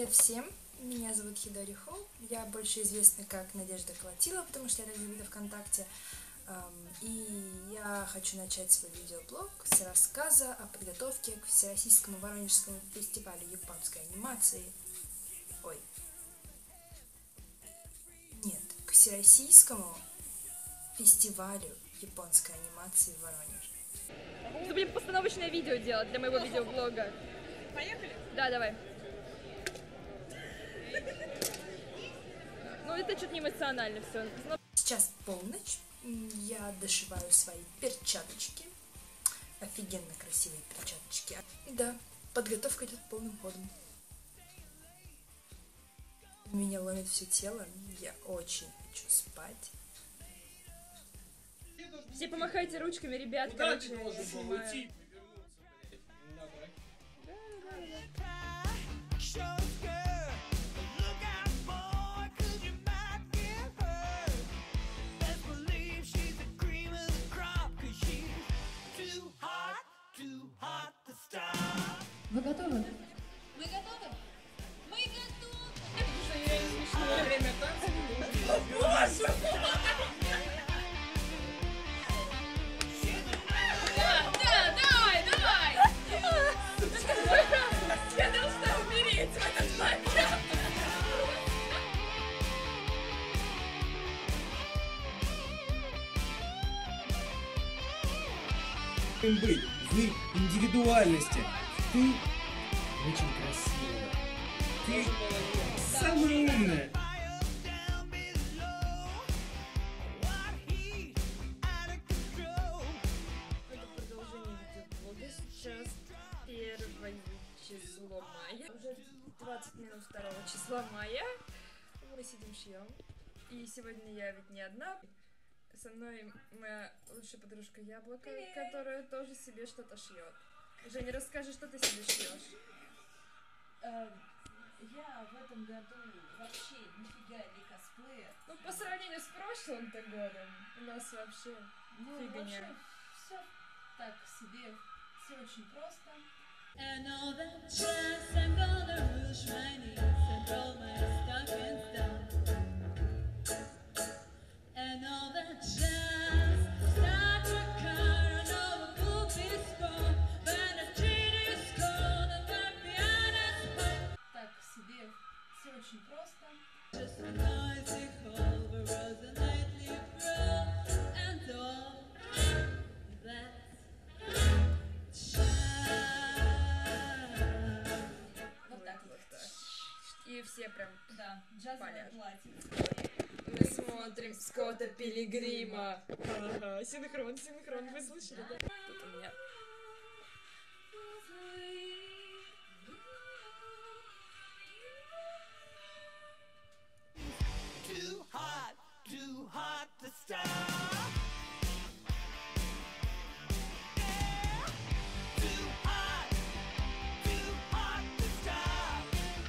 Привет всем! Меня зовут Хидори Хоу. Я больше известна как Надежда Колотила, потому что я так забита ВКонтакте. И я хочу начать свой видеоблог с рассказа о подготовке к Всероссийскому Воронежскому фестивалю японской анимации. К Всероссийскому фестивалю японской анимации в Воронеже. Мы будем постановочное видео делать для моего видеоблога. Поехали? Да, давай. Ну, это что-то не эмоционально все. Сейчас полночь. Я дошиваю свои перчаточки. Офигенно красивые перчаточки. Да, подготовка идет полным ходом. Меня ломит все тело. Я очень хочу спать. Все помахайте ручками, ребят. Короче, я снимаю. Вы готовы? Мы готовы? Мы готовы! Время Да, давай! Я должна умереть в этот момент! Быть в индивидуальности. Ты очень красивая. Ты самая умная. Это продолжение видеоблога. Сейчас 1 число мая. Уже 20 минут 2 числа мая. Мы сидим шьем. И сегодня я ведь не одна. Со мной моя лучшая подружка Яблоко, которая тоже себе что-то шьет. Женя, расскажи, что ты себе шьешь. Я в этом году вообще нифига не косплеер. Ну, по сравнению с прошлым-то годом, у нас вообще фигня. Вообще все так себе, все очень просто. Так себе, все очень просто. Вот так вот. И все прям Да, джазовое Понятно. платье. мы смотрим Скотта Пилигрима. Ага, синхрон, вы слышали, да? Тут у меня Too hot to stop. Too hot to stop.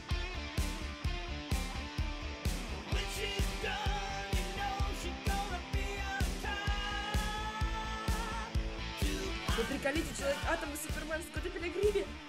When she's done, you know she's gonna be on top. Too Вы приколите, человек-атом и Супермен в Скотте Пилигриме.